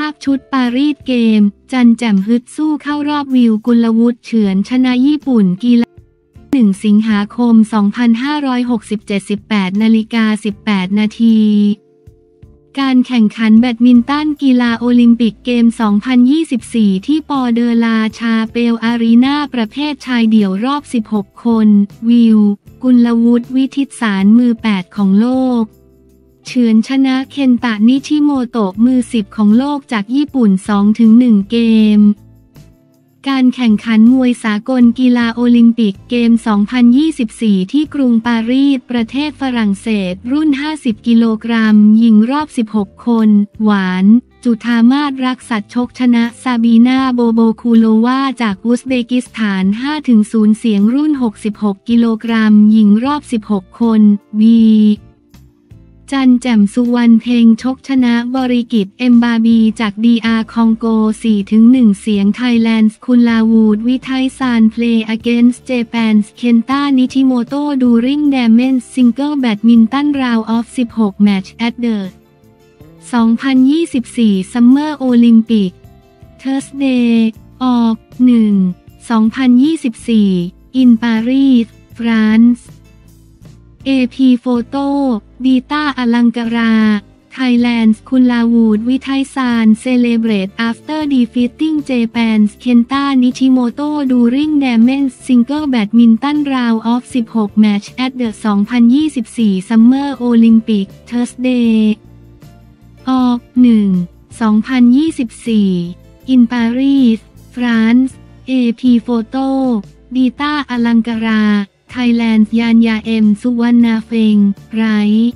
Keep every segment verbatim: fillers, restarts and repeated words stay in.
าพชุดปารีสเกมจันแจ่มฮึดสู้เข้ารอบวิวกุลวุฒิเฉือนชนะญี่ปุ่นกีฬาหนึ่งสิงหาคมสองพันห้าร้อยหกสิบเจ็ด สิบแปดนาฬิกาสิบแปดนาทีการแข่งขันแบดมินตันกีฬาโอลิมปิกเกม สองพันยี่สิบสี่ ที่ปอเดอลาชาเปลอารีนาประเภทชายเดี่ยวรอบ สิบหก คนวิวกุลวุฒิวิทิตสารมือ แปด ของโลกเฉือนชนะเคนตะนิชิโมโตะมือ สิบ ของโลกจากญี่ปุ่น สองถึงหนึ่ง เกมการแข่งขันมวยสากลกีฬาโอลิมปิกเกม สองพันยี่สิบสี่ ที่กรุงปารีสประเทศฝรั่งเศสรุ่น ห้าสิบ กิโลกรัมหญิงรอบ สิบหก คนหวานจุธามาศรักษัตริย์ชกชนะซาบีนาโบโบคูโลวาจากอุซเบกิสถาน ห้าถึงศูนย์ เสียงรุ่น หกสิบหก กิโลกรัมหญิงรอบ สิบหก คนบีจันแจ่มสุวรรณเพ็งชกชนะบริกิตเอมบาบีจากดีอาร์คองโก สี่ถึงหนึ่ง เสียงไทยแลนด์คุณลาวูดวิไทซานเพลย์ against Japan เคนตานิชิโมโตดูริงแดมเมนซิงเกิลแบดมินตันราวออฟ สิบหก แมตช์ at the สองพันยี่สิบสี่ Summer Olympic Thursday ออก หนึ่ง สองพันยี่สิบสี่ in Paris France เอ พี Photo ดีต้าอลังการา Thailand คุณลาวูดวิไทซาน Celebrate after defeating Japan's Kenta Nishimoto during Damen's Single Badminton Round of สิบหก Match at the สองพันยี่สิบสี่ Summer Olympic Thursday ออก หนึ่ง สองพันยี่สิบสี่ in Paris France เอ พี Photo ดีต้าอลังการาThailand ยานยาเอ็มสุวรรณเฟงไร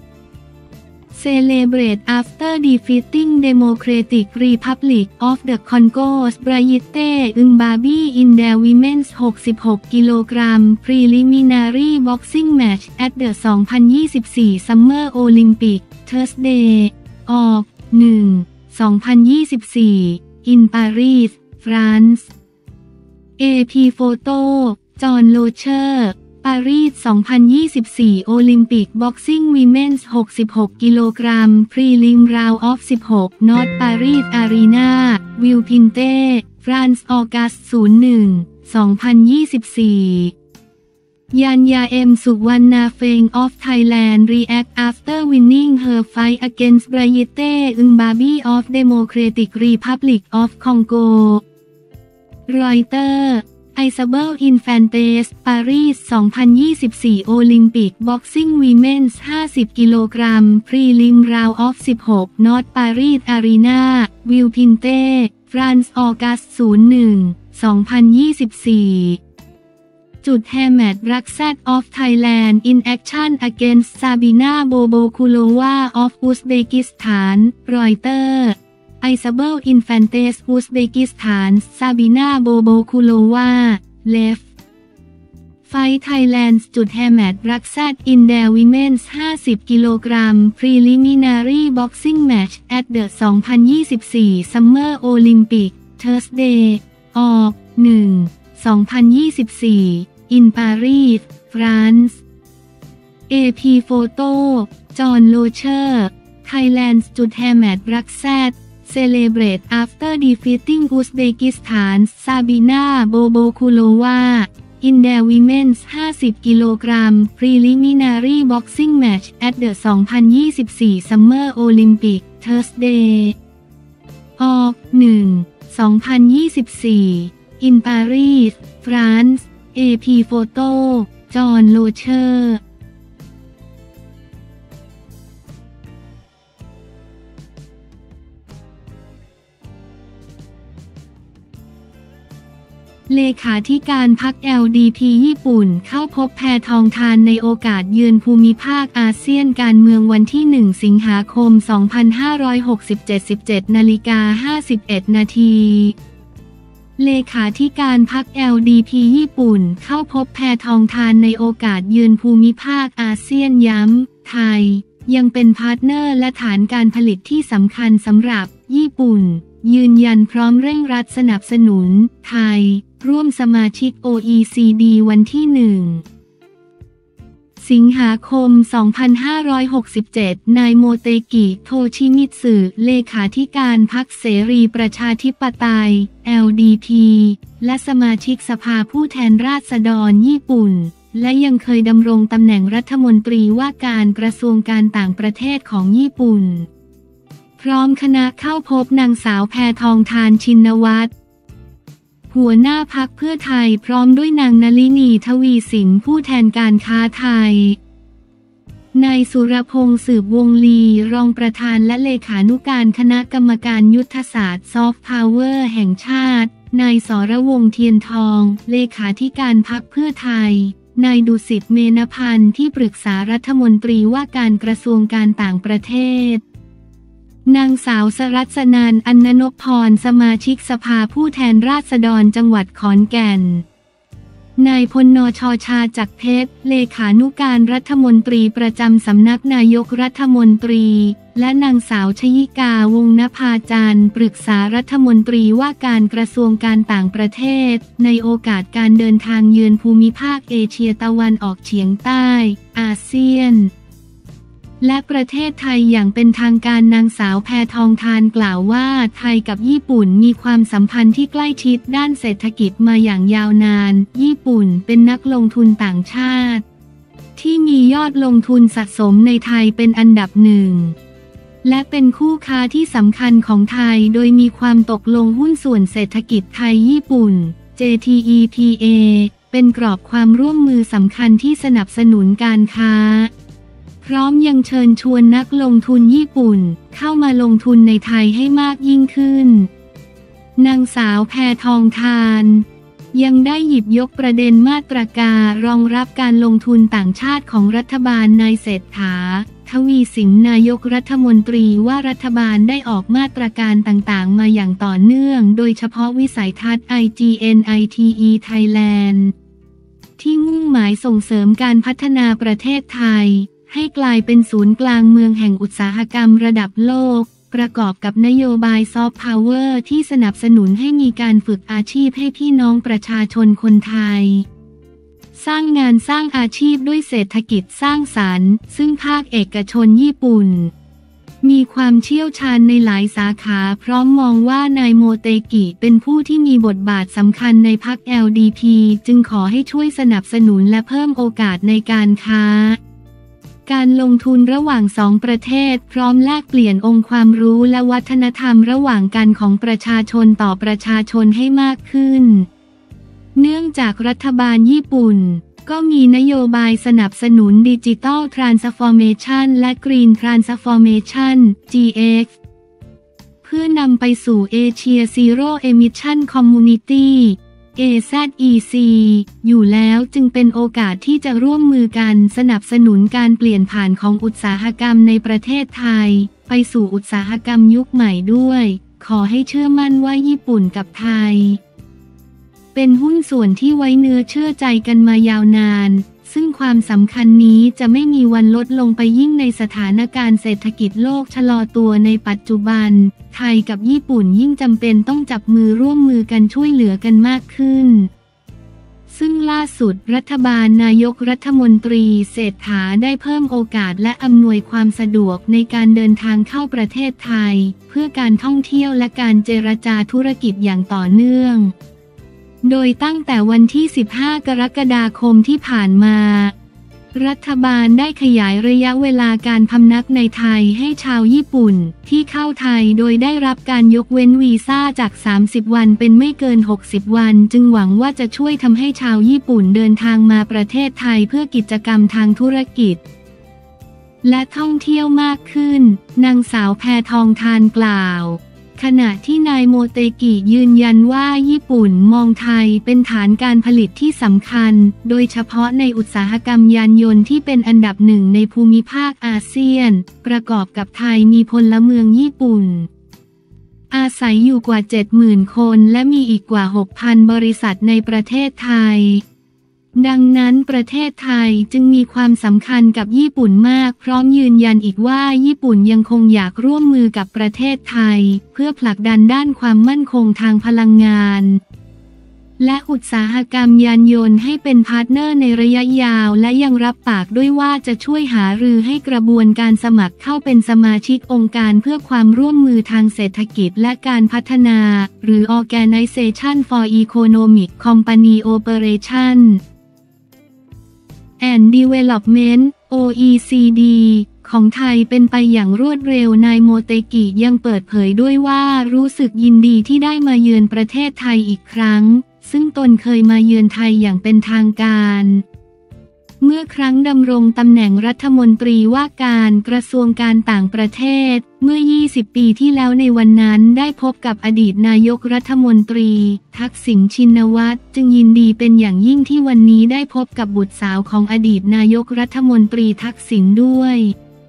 Celebrate after defeating Democratic Republic of the Congo's Brigitte Ngbabi in their women's หกสิบหก กิโลกรัม preliminary boxing match at the สองพันยี่สิบสี่ Summer Olympic Thursday ออก หนึ่ง สองพันยี่สิบสี่ in Paris France เอ พี Photo จอห์นโลเชอร์ปารีส สองพันยี่สิบสี่ โอลิมปิกบ็อกซิ่งวีเมนส์ หกสิบหก กิโลกรัม พรีลิมราวออฟ สิบหก นอตปารีสอารีนาวิลพินเต้ฟรานซ์ออกัส ศูนย์ หนึ่ง สองพันยี่สิบสี่ยานยาเอ็มสุวรรณเฟง of Thailand react after winning her fight against Brigitte Ngbabi of Democratic Republic of Congo รอยเตอร์ไอซาเบลอินแฟนเตสปารีส สองพันยี่สิบสี่ โอลิมปิกบ็อกซิ่งวีเมนส์ ห้าสิบ กิโลกรัม พรีลิมราวออฟ สิบหก นอตปารีสอารีนาวิลพินเต้ฟรานซ์ออกัส ศูนย์ หนึ่ง สองพันยี่สิบสี่ จุดแฮแมดรักแซดออฟไทยแลนด์ in action against Sabina Bobokulova of Uzbekistan รอยเตอร์ไอซาเบลอินแฟนเตสอุซเบกิสถานซาบีนาโบโบคูโลวาเลฟไฟไทยแลนด์จุดแฮแมดรักแซดอินเดวิเมนส์ห้าสิบกิโลกรัม preliminary boxing match at the สองพันยี่สิบสี่ Summer Olympic Thursday ออก หนึ่ง สองพันยี่สิบสี่ in Paris France เอ พี Photo จอห์นโลเชอร์ Thailand จุดแฮแมดรักแซดCelebrate after defeating Uzbekistan's Sabina Bobokulova in their women's ห้าสิบ กิโลกรัม preliminary boxing match at the สองพันยี่สิบสี่ Summer Olympic Thursday ออก หนึ่ง สองพันยี่สิบสี่ in Paris France เอ พี Photo จอห์นโลเชอร์เลขาธิการพรรค แอล ดี พี ญี่ปุ่นเข้าพบแพทองธารในโอกาสเยือนภูมิภาคอาเซียนการเมืองวันที่ หนึ่ง สิงหาคม สองพันห้าร้อยหกสิบเจ็ด สิบเจ็ดนาฬิกาห้าสิบเอ็ดนาทีเลขาธิการพรรค แอล ดี พี ญี่ปุ่นเข้าพบแพทองธารในโอกาสเยือนภูมิภาคอาเซียนย้ำไทยยังเป็นพาร์ทเนอร์และฐานการผลิตที่สำคัญสำหรับญี่ปุ่นยืนยันพร้อมเร่งรัดสนับสนุนไทยร่วมสมาชิก โอ อี ซี ดี วันที่ หนึ่งสิงหาคม สองพันห้าร้อยหกสิบเจ็ด นายโมเตกิ โทชิมิตสึ เลขาธิการพรรคเสรีประชาธิปไตย แอล ดี พี และสมาชิกสภาผู้แทนราษฎรญี่ปุ่น และยังเคยดำรงตำแหน่งรัฐมนตรีว่าการกระทรวงการต่างประเทศของญี่ปุ่น พร้อมคณะเข้าพบนางสาวแพทองธารชินวัตรหัวหน้าพรรคเพื่อไทยพร้อมด้วยนางนลินีทวีสินผู้แทนการค้าไทยนายสุรพงษ์สืบวงศ์ลีรองประธานและเลขานุการคณะกรรมการยุทธศาสตร์ซอฟต์พาวเวอร์แห่งชาตินายสรวงศ์เทียนทองเลขาธิการพรรคเพื่อไทยนายดุสิตเมนพันธ์ที่ปรึกษารัฐมนตรีว่าการกระทรวงการต่างประเทศนางสาวสรัสนันท์ อณนพพรสมาชิกสภาผู้แทนราษฎรจังหวัดขอนแก่นนายพลนชชาจักรเพชรเลขานุการรัฐมนตรีประจำสำนักนายกรัฐมนตรีและนางสาวชยิกาวงศ์นภาจันทร์ปรึกษารัฐมนตรีว่าการกระทรวงการต่างประเทศในโอกาสการเดินทางเยือนภูมิภาคเอเชียตะวันออกเฉียงใต้อาเซียนและประเทศไทยอย่างเป็นทางการนางสาวแพทองธารกล่าวว่าไทยกับญี่ปุ่นมีความสัมพันธ์ที่ใกล้ชิดด้านเศรษฐกิจมาอย่างยาวนานญี่ปุ่นเป็นนักลงทุนต่างชาติที่มียอดลงทุนสะสมในไทยเป็นอันดับหนึ่งและเป็นคู่ค้าที่สำคัญของไทยโดยมีความตกลงหุ้นส่วนเศรษฐกิจไทยญี่ปุ่น เจ ที อี พี เอ เป็นกรอบความร่วมมือสำคัญที่สนับสนุนการค้าพร้อมยังเชิญชวนนักลงทุนญี่ปุ่นเข้ามาลงทุนในไทยให้มากยิ่งขึ้นนางสาวแพทองธารยังได้หยิบยกประเด็นมาตรการรองรับการลงทุนต่างชาติของรัฐบาลนายเศรษฐาทวีสินนายกรัฐมนตรีว่ารัฐบาลได้ออกมาตรการต่างๆมาอย่างต่อเนื่องโดยเฉพาะวิสัยทัศน์ ไอ จี เอ็น ไอ ที อี Thailand ที่มุ่งหมายส่งเสริมการพัฒนาประเทศไทยให้กลายเป็นศูนย์กลางเมืองแห่งอุตสาหกรรมระดับโลกประกอบกับนโยบายซอฟต์พาวเวอร์ที่สนับสนุนให้มีการฝึกอาชีพให้พี่น้องประชาชนคนไทยสร้างงานสร้างอาชีพด้วยเศรษฐกิจสร้างสรรค์ซึ่งภาคเอกชนญี่ปุ่นมีความเชี่ยวชาญในหลายสาขาพร้อมมองว่านายโมเตกิเป็นผู้ที่มีบทบาทสำคัญในพรรค แอล ดี พี จึงขอให้ช่วยสนับสนุนและเพิ่มโอกาสในการค้าการลงทุนระหว่างสองประเทศพร้อมแลกเปลี่ยนองค์ความรู้และวัฒนธรรมระหว่างกันของประชาชนต่อประชาชนให้มากขึ้นเนื่องจากรัฐบาลญี่ปุ่นก็มีนโยบายสนับสนุนดิจิทัลทรานส์ฟอร์เมชันและกรีนทรานส์ฟอร์เมชัน จี เอ็กซ์ เพื่อนำไปสู่เอเชียซีโร่เอมิชันคอมมูนิตี้เอ แซด อี ซี อยู่แล้วจึงเป็นโอกาสที่จะร่วมมือกันสนับสนุนการเปลี่ยนผ่านของอุตสาหกรรมในประเทศไทยไปสู่อุตสาหกรรมยุคใหม่ด้วยขอให้เชื่อมั่นว่าญี่ปุ่นกับไทยเป็นหุ้นส่วนที่ไว้เนื้อเชื่อใจกันมายาวนานซึ่งความสำคัญนี้จะไม่มีวันลดลงไปยิ่งในสถานการณ์เศรษฐกิจโลกชะลอตัวในปัจจุบันไทยกับญี่ปุ่นยิ่งจำเป็นต้องจับมือร่วมมือกันช่วยเหลือกันมากขึ้นซึ่งล่าสุดรัฐบาลนายกรัฐมนตรีเศรษฐาได้เพิ่มโอกาสและอำนวยความสะดวกในการเดินทางเข้าประเทศไทยเพื่อการท่องเที่ยวและการเจรจาธุรกิจอย่างต่อเนื่องโดยตั้งแต่วันที่สิบห้ากรกฎาคมที่ผ่านมารัฐบาลได้ขยายระยะเวลาการพำนักในไทยให้ชาวญี่ปุ่นที่เข้าไทยโดยได้รับการยกเว้นวีซ่าจากสามสิบวันเป็นไม่เกินหกสิบวันจึงหวังว่าจะช่วยทำให้ชาวญี่ปุ่นเดินทางมาประเทศไทยเพื่อกิจกรรมทางธุรกิจและท่องเที่ยวมากขึ้นนางสาวแพทองธารกล่าวขณะที่นายโมเตกิยืนยันว่าญี่ปุ่นมองไทยเป็นฐานการผลิตที่สำคัญโดยเฉพาะในอุตสาหกรรมยานยนต์ที่เป็นอันดับหนึ่งในภูมิภาคอาเซียนประกอบกับไทยมีพลเมืองญี่ปุ่นอาศัยอยู่กว่า เจ็ดหมื่น คนและมีอีกกว่า หกพัน บริษัทในประเทศไทยดังนั้นประเทศไทยจึงมีความสำคัญกับญี่ปุ่นมากพร้อมยืนยันอีกว่าญี่ปุ่นยังคงอยากร่วมมือกับประเทศไทยเพื่อผลักดันด้านความมั่นคงทางพลังงานและอุตสาหกรรมยานยนต์ให้เป็นพาร์ทเนอร์ในระยะยาวและยังรับปากด้วยว่าจะช่วยหารือให้กระบวนการสมัครเข้าเป็นสมาชิกองค์การเพื่อความร่วมมือทางเศรษฐกิจและการพัฒนาหรือ Organization for Economic Company Operation and Development โอ อี ซี ดี ของไทยเป็นไปอย่างรวดเร็วนายโมเตกิยังเปิดเผยด้วยว่ารู้สึกยินดีที่ได้มาเยือนประเทศไทยอีกครั้งซึ่งตนเคยมาเยือนไทยอย่างเป็นทางการเมื่อครั้งดำรงตำแหน่งรัฐมนตรีว่าการกระทรวงการต่างประเทศเมื่อยี่สิบปีที่แล้วในวันนั้นได้พบกับอดีตนายกรัฐมนตรีทักษิณชินวัตรจึงยินดีเป็นอย่างยิ่งที่วันนี้ได้พบกับบุตรสาวของอดีตนายกรัฐมนตรีทักษิณด้วย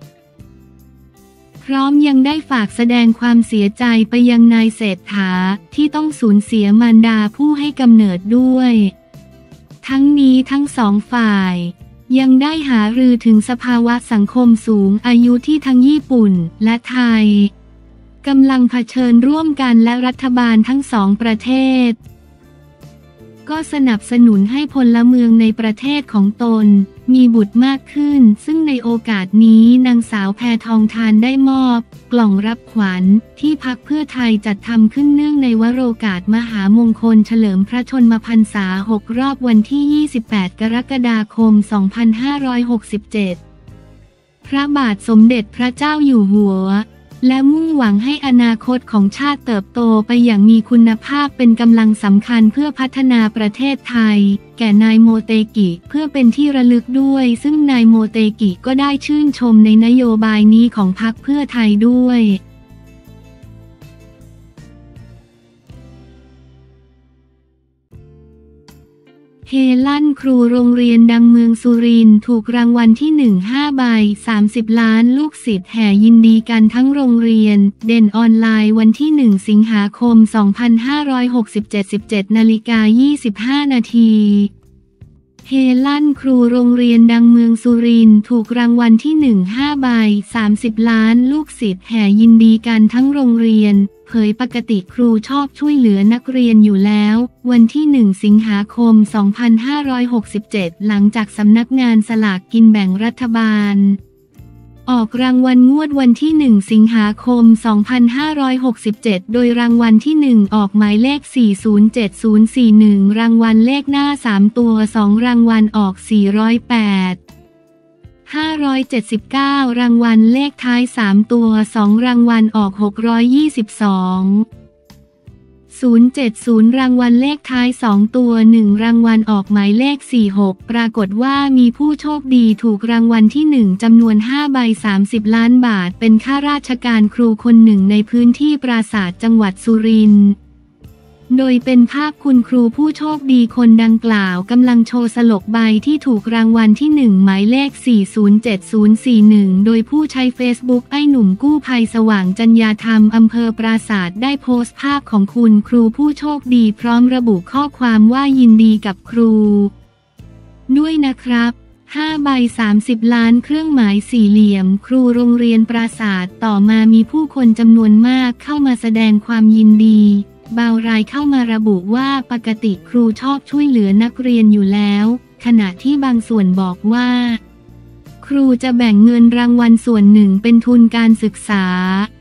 พร้อมยังได้ฝากแสดงความเสียใจไปยังนายเศรษฐาที่ต้องสูญเสียมารดาผู้ให้กำเนิดด้วยทั้งนี้ทั้งสองฝ่ายยังได้หารือถึงสภาวะสังคมสูงอายุที่ทั้งญี่ปุ่นและไทยกำลังเผชิญร่วมกันและรัฐบาลทั้งสองประเทศก็สนับสนุนให้พลเมืองในประเทศของตนมีบุตรมากขึ้นซึ่งในโอกาสนี้นางสาวแพทองธารได้มอบกล่องรับขวัญที่พรรคเพื่อไทยจัดทำขึ้นเนื่องในวโรกาสมหามงคลเฉลิมพระชนมพรรษาหกรอบวันที่ยี่สิบแปดกรกฎาคมสองพันห้าร้อยหกสิบเจ็ดพระบาทสมเด็จพระเจ้าอยู่หัวและมุ่งหวังให้อนาคตของชาติเติบโตไปอย่างมีคุณภาพเป็นกำลังสำคัญเพื่อพัฒนาประเทศไทยแก่นายโมเตกิเพื่อเป็นที่ระลึกด้วยซึ่งนายโมเตกิก็ได้ชื่นชมในนโยบายนี้ของพรรคเพื่อไทยด้วยเฮลั่นครูโรงเรียนดังเมืองสุรินทร์ถูกรางวัลที่หนึ่ง ห้าใบสามสิบล้านลูกศิษย์แห่ยินดีกันทั้งโรงเรียนเด่นออนไลน์วันที่หนึ่งสิงหาคมสองพันห้าร้อยหกสิบเจ็ด สิบเจ็ดนาฬิกายี่สิบห้านาทีเฮลั่นครูโรงเรียนดังเมืองสุรินทร์ถูกรางวัลที่หนึ่ง ห้าใบสามสิบล้านลูกศิษย์แห่ยินดีกันทั้งโรงเรียนเผยปกติครูชอบช่วยเหลือนักเรียนอยู่แล้ววันที่หนึ่งสิงหาคมสองพันห้าร้อยหกสิบเจ็ดหลังจากสำนักงานสลากกินแบ่งรัฐบาลออกรางวัลงวดวันที่หนึ่งสิงหาคมสองพันห้าร้อยหกสิบเจ็ดโดยรางวัลที่หนึ่งออกหมายเลขสี่ศูนย์เจ็ดศูนย์สี่หนึ่งรางวัลเลขหน้าสามตัวสองรางวัลออกสี่ร้อยแปด ห้าร้อยเจ็ดสิบเก้ารางวัลเลขท้ายสามตัวสองรางวัลออกหกร้อยยี่สิบสอง ศูนย์เจ็ดศูนย์รางวัลเลขท้ายสองตัวหนึ่งรางวัลออกหมายเลขสี่หกปรากฏว่ามีผู้โชคดีถูกรางวัลที่หนึ่งจำนวนห้าใบสามสิบล้านบาทเป็นข้าราชการครูคนหนึ่งในพื้นที่ปราสาทจังหวัดสุรินทร์โดยเป็นภาพคุณครูผู้โชคดีคนดังกล่าวกำลังโชว์สลกใบที่ถูกรางวัลที่หนึ่งหมายเลขสี่ศูนย์เจ็ดศูนย์สี่หนึ่งโดยผู้ใช้เฟซบุ๊กไอ้หนุ่มกู้ภัยสว่างจัญญาธรรมอำเภอปราสาทได้โพสต์ภาพของคุณครูผู้โชคดีพร้อมระบุข้อความว่ายินดีกับครูด้วยนะครับห้าใบสามสิบล้านเครื่องหมายสี่เหลี่ยมครูโรงเรียนปราสาทต่อมามีผู้คนจำนวนมากเข้ามาแสดงความยินดีบางรายเข้ามาระบุว่าปกติครูชอบช่วยเหลือนักเรียนอยู่แล้วขณะที่บางส่วนบอกว่าครูจะแบ่งเงินรางวัลส่วนหนึ่งเป็นทุนการศึกษา